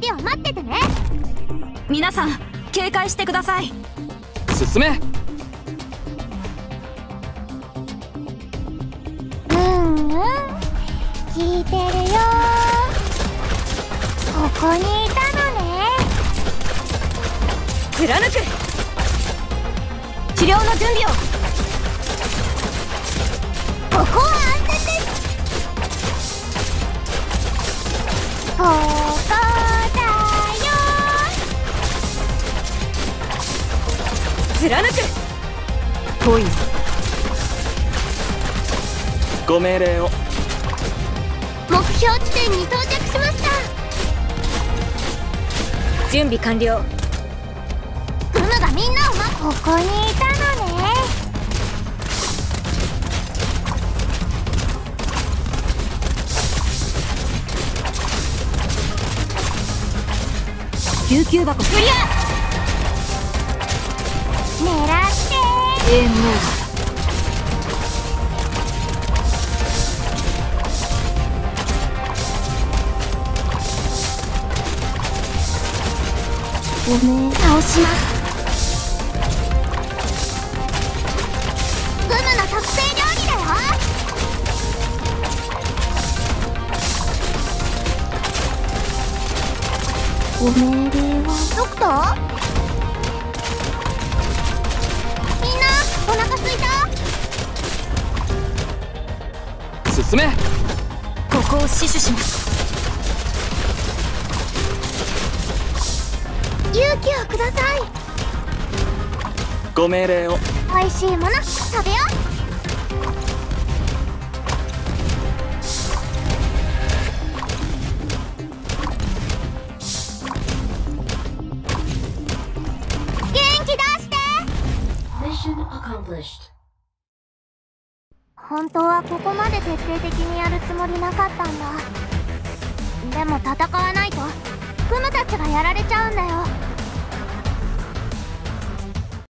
りを待っててね。 皆さん警戒してください。 進め。 聞いてるよ。ここにいたのね。 貫く。治療の準備を。 ここは安全です。ここだよ。 貫く。遠い。 ご命令を。 目標地点に到着しました。 準備完了。 グムがみんなをここにいたのね。 救急箱クリア。 狙ってエームオーバー。 ごめん、倒します。グムの特製料理だよ。ご命令はドクター？みんなお腹すいた？ 進め。 ここを死守します。 勇気をください。 ご命令を。 美味しいもの食べよう。元気出して。本当はここまで徹底的にやるつもりなかったんだ。でも戦わないとグムたちがやられちゃうんだよ。